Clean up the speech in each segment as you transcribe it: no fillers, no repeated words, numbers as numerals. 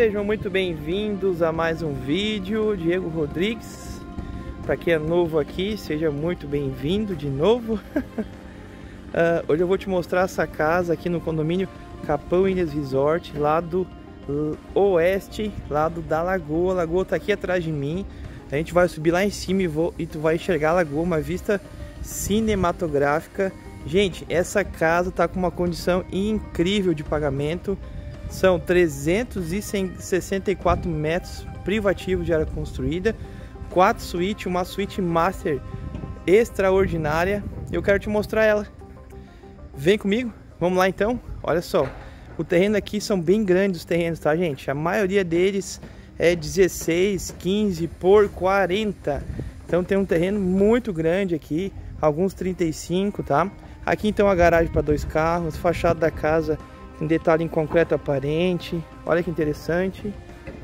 Sejam muito bem-vindos a mais um vídeo. Diego Rodrigues. Para quem é novo aqui, seja muito bem-vindo de novo. Hoje eu vou te mostrar essa casa aqui no condomínio Capão Ilhas Resort, lá do oeste, lado da lagoa. A lagoa tá aqui atrás de mim. A gente vai subir lá em cima e tu vai enxergar a lagoa, uma vista cinematográfica. Gente, essa casa tá com uma condição incrível de pagamento. São 364 metros privativos de área construída, 4 suítes, uma suíte master extraordinária. Eu quero te mostrar ela. Vem comigo, vamos lá então. Olha só, o terreno aqui são bem grandes os terrenos, tá, gente? A maioria deles é 16, 15 por 40. Então tem um terreno muito grande aqui, alguns 35, tá? Aqui então a garagem para 2 carros, fachada da casa em detalhe em concreto aparente. Olha que interessante.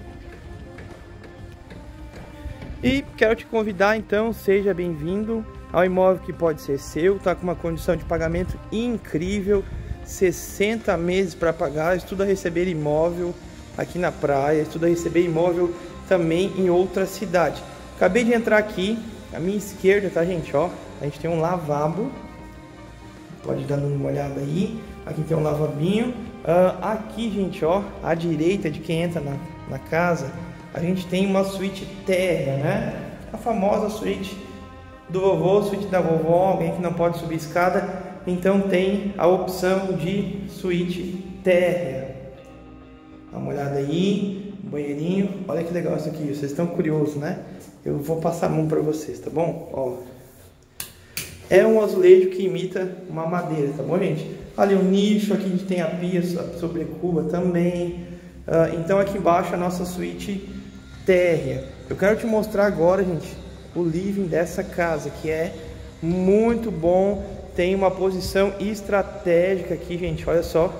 E quero te convidar então, seja bem-vindo ao imóvel que pode ser seu. Tá com uma condição de pagamento incrível, 60 meses para pagar. Estuda receber imóvel aqui na praia, estuda receber imóvel também em outra cidade. Acabei de entrar aqui, à minha esquerda, tá, gente? Ó, a gente tem um lavabo. Pode dar uma olhada aí. Aqui tem um lavabinho. Aqui, gente, ó, à direita de quem entra na casa, a gente tem uma suíte térrea, né? A famosa suíte do vovô, suíte da vovó, alguém que não pode subir escada. Então tem a opção de suíte térrea. Dá uma olhada aí, banheirinho. Olha que legal isso aqui, vocês estão curiosos, né? Eu vou passar a mão para vocês, tá bom? Ó, é um azulejo que imita uma madeira, tá bom, gente? Ali um nicho, aqui a gente tem a pia sobre cuba também. Então aqui embaixo a nossa suíte térrea. Eu quero te mostrar agora, gente, o living dessa casa, que é muito bom. Tem uma posição estratégica aqui, gente, olha só.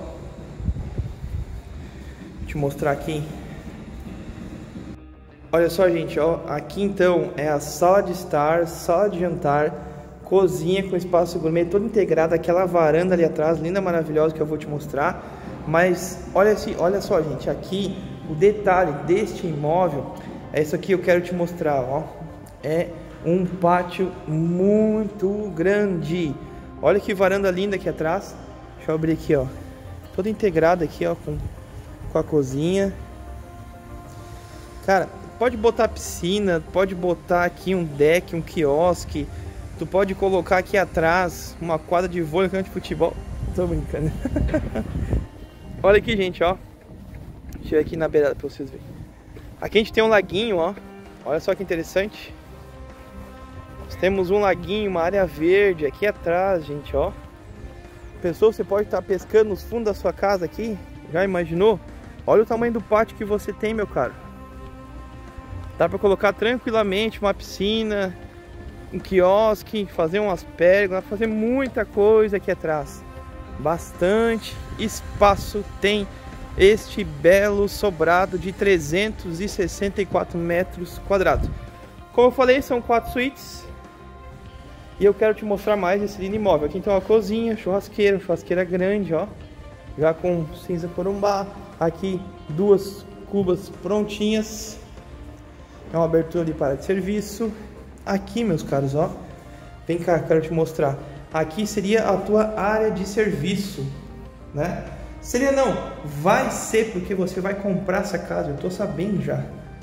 Vou te mostrar aqui. Olha só, gente, ó, aqui então é a sala de estar, sala de jantar, cozinha com espaço gourmet todo integrado, aquela varanda ali atrás, linda, maravilhosa, que eu vou te mostrar. Mas olha só, gente, aqui o detalhe deste imóvel é isso aqui, eu quero te mostrar, ó. É um pátio muito grande. Olha que varanda linda aqui atrás. Deixa eu abrir aqui, ó. Toda integrada aqui, ó, com a cozinha. Cara, pode botar piscina, pode botar aqui um deck, um quiosque. Tu pode colocar aqui atrás uma quadra de vôlei, campo de futebol. Tô brincando. Olha aqui, gente, ó. Deixa eu ir aqui na beirada pra vocês verem. Aqui a gente tem um laguinho, ó. Olha só que interessante. Nós temos um laguinho, uma área verde aqui atrás, gente, ó. Pensou, você pode estar pescando nos fundos da sua casa aqui? Já imaginou? Olha o tamanho do pátio que você tem, meu caro. Dá pra colocar tranquilamente uma piscina, um quiosque, fazer umas pérgolas, fazer muita coisa aqui atrás. Bastante espaço tem este belo sobrado de 364 metros quadrados. Como eu falei, são 4 suítes. E eu quero te mostrar mais esse lindo imóvel. Aqui então a cozinha, churrasqueira grande, ó. Já com cinza corumbá. Aqui 2 cubas prontinhas. É uma abertura de para de serviço. Aqui, meus caros, ó, vem cá, quero te mostrar. Aqui seria a tua área de serviço, né? Seria não, vai ser, porque você vai comprar essa casa, eu tô sabendo já.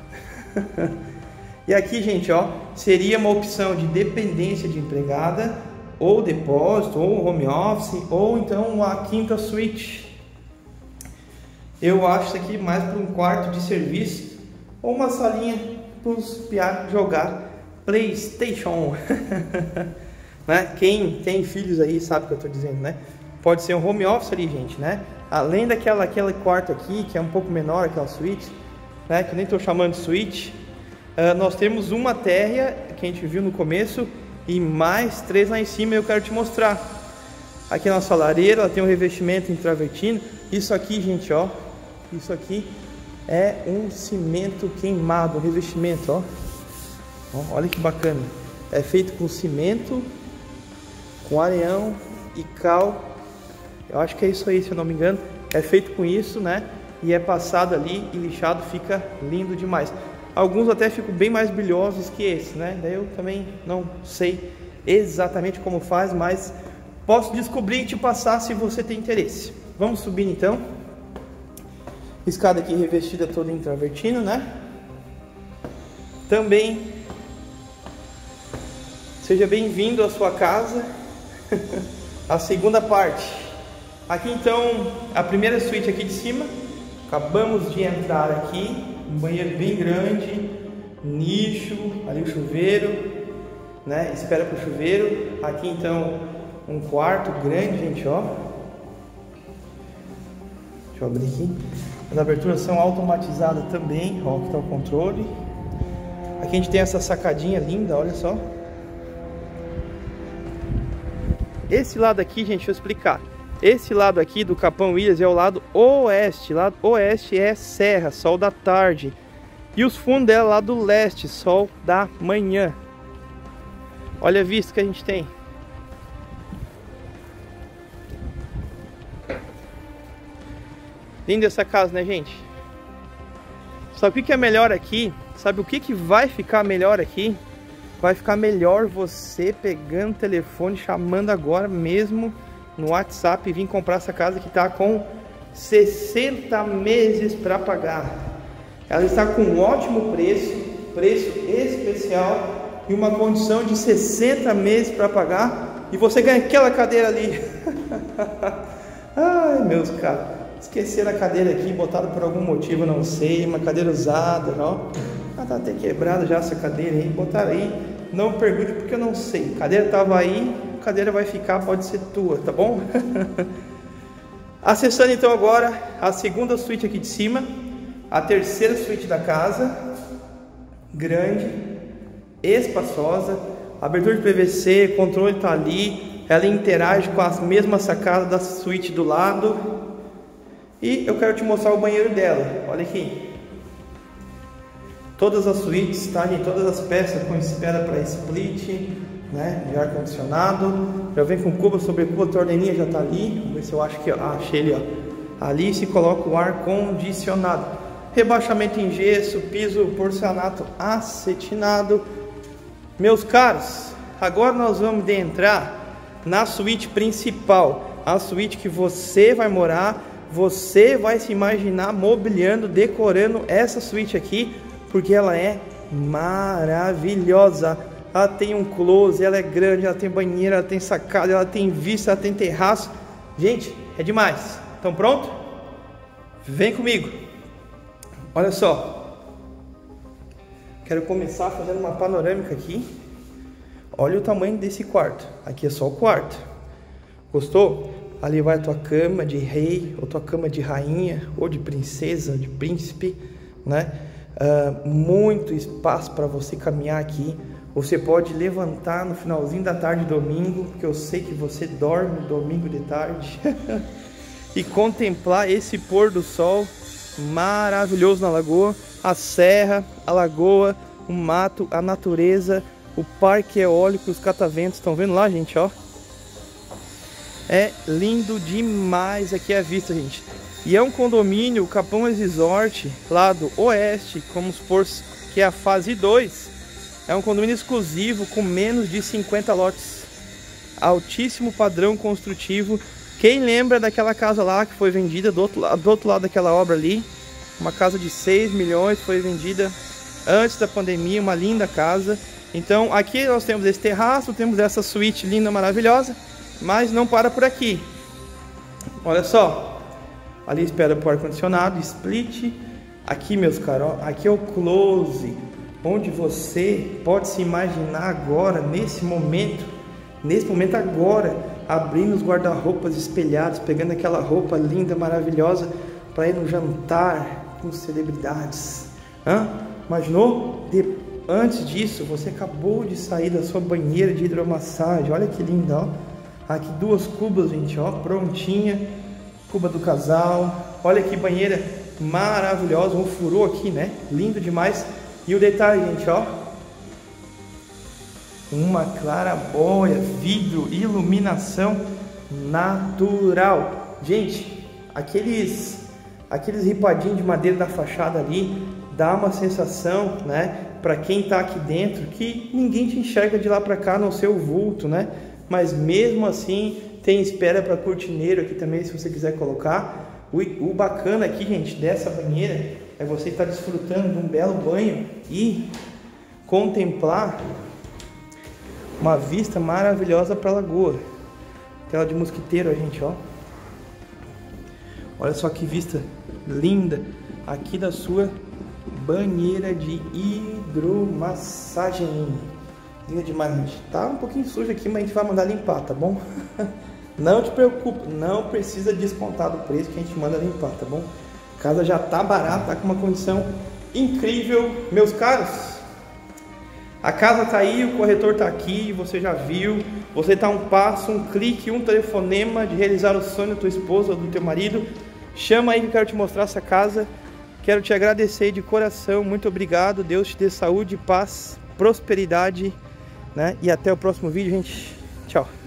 E aqui, gente, ó, seria uma opção de dependência de empregada, ou depósito, ou home office, ou então a 5ª suíte. Eu acho isso aqui mais para um quarto de serviço, ou uma salinha para os piados jogar PlayStation. Né? Quem tem filhos aí sabe o que eu tô dizendo, né? Pode ser um home office ali, gente, né? Além aquele quarto aqui, que é um pouco menor, aquela suíte, né? Que eu nem tô chamando de suíte. Nós temos uma térrea, que a gente viu no começo, e mais 3 lá em cima, eu quero te mostrar. Aqui a nossa lareira, ela tem um revestimento em travertino. Isso aqui, gente, ó. Isso aqui é um cimento queimado, um revestimento, ó. Olha que bacana. É feito com cimento, com areião e cal. Eu acho que é isso aí, se eu não me engano. É feito com isso, né? e é passado ali e lixado, fica lindo demais. Alguns até ficam bem mais brilhosos que esse, né? Daí eu também não sei exatamente como faz, mas posso descobrir e te passar se você tem interesse. Vamos subir então. Escada aqui revestida toda em travertino, né? Também seja bem-vindo à sua casa. A segunda parte. Aqui então a primeira suíte aqui de cima. Acabamos de entrar aqui. Um banheiro bem grande, nicho, ali o chuveiro, né? Espera para o chuveiro. Aqui então um quarto grande, gente, ó. Deixa eu abrir aqui. As aberturas são automatizadas também, ó, aqui está o controle. Aqui a gente tem essa sacadinha linda, olha só. Esse lado aqui, gente, deixa eu explicar. Esse lado aqui do Capão Williams é o lado oeste. Lado oeste é serra, sol da tarde. E os fundos dela lá do leste, sol da manhã. Olha a vista que a gente tem. Linda essa casa, né, gente? Sabe o que é melhor aqui? Sabe o que vai ficar melhor aqui? Vai ficar melhor você pegando o telefone, chamando agora mesmo no WhatsApp e vir comprar essa casa que está com 60 meses para pagar. Ela está com um ótimo preço especial e uma condição de 60 meses para pagar. E você ganha aquela cadeira ali. Ai, meus caros, esqueceram a cadeira aqui, botaram por algum motivo, não sei, uma cadeira usada, ó. Ah, tá até quebrada já essa cadeira aí, botaram aí, não pergunte porque eu não sei. A cadeira tava aí, a cadeira vai ficar, pode ser tua, tá bom? Acessando então agora a segunda suíte aqui de cima, a terceira suíte da casa, grande, espaçosa, abertura de PVC, controle tá ali, ela interage com as mesmas sacadas da suíte do lado. E eu quero te mostrar o banheiro dela, olha aqui. Todas as suítes, tá, gente? Todas as peças com espera para split, né? De ar-condicionado. Já vem com cuba sobre cuba, a torneirinha já tá ali. Vamos ver se eu acho que... Ah, achei ele, ó. Ali se coloca o ar-condicionado. Rebaixamento em gesso, piso porcelanato acetinado. Meus caros, agora nós vamos entrar na suíte principal. A suíte que você vai morar. Você vai se imaginar mobiliando, decorando essa suíte aqui, porque ela é maravilhosa. Ela tem um closet, ela é grande, ela tem banheiro, ela tem sacada, ela tem vista, ela tem terraço. Gente, é demais. Estão prontos? Vem comigo. Olha só. Quero começar fazendo uma panorâmica aqui. Olha o tamanho desse quarto. Aqui é só o quarto. Gostou? Ali vai a tua cama de rei, ou tua cama de rainha, ou de princesa, de príncipe, né? Muito espaço para você caminhar aqui. Você pode levantar no finalzinho da tarde, domingo, porque eu sei que você dorme domingo de tarde, e contemplar esse pôr do sol maravilhoso na lagoa, a serra, a lagoa, o mato, a natureza, o parque eólico, os cataventos. Estão vendo lá, gente, ó? É lindo demais aqui a vista, gente. E é um condomínio, o Capão Resort, lá do oeste, como supor que é a fase 2. É um condomínio exclusivo com menos de 50 lotes. Altíssimo padrão construtivo. Quem lembra daquela casa lá que foi vendida do outro lado daquela obra ali? Uma casa de 6 milhões, foi vendida antes da pandemia, uma linda casa. Então aqui nós temos esse terraço, temos essa suíte linda, maravilhosa. Mas não para por aqui. Olha só. Ali espera para o ar-condicionado, split. Aqui, meus caros, ó, aqui é o close, onde você pode se imaginar agora, nesse momento agora, abrindo os guarda-roupas espelhados, pegando aquela roupa linda, maravilhosa, para ir no jantar com celebridades. Imaginou? Antes disso, você acabou de sair da sua banheira de hidromassagem. Olha que linda, ó. Aqui duas cubas, gente, ó, prontinha. Cuba do casal. Olha que banheira maravilhosa. Um furô aqui, né? Lindo demais. E o detalhe, gente, ó. Uma claraboia, vidro, iluminação natural. Gente, aqueles aqueles ripadinhos de madeira da fachada ali, dá uma sensação, né, para quem tá aqui dentro, que ninguém te enxerga de lá para cá, a não ser o vulto, né? Mas mesmo assim, tem espera para cortineiro aqui também, se você quiser colocar. O bacana aqui, gente, dessa banheira, é você estar desfrutando de um belo banho e contemplar uma vista maravilhosa para a lagoa. Tela de mosquiteiro, gente, ó. Olha só que vista linda aqui da sua banheira de hidromassagem. Linda demais, gente. Tá um pouquinho sujo aqui, mas a gente vai mandar limpar, tá bom? Não te preocupe, não precisa descontar do preço que a gente manda limpar, tá bom? A casa já tá barata, tá com uma condição incrível, meus caros. A casa tá aí, o corretor tá aqui, você já viu. Você tá um passo, um clique, um telefonema de realizar o sonho da tua esposa ou do teu marido. Chama aí que eu quero te mostrar essa casa. Quero te agradecer de coração, muito obrigado. Deus te dê saúde, paz, prosperidade, né? E até o próximo vídeo, gente. Tchau.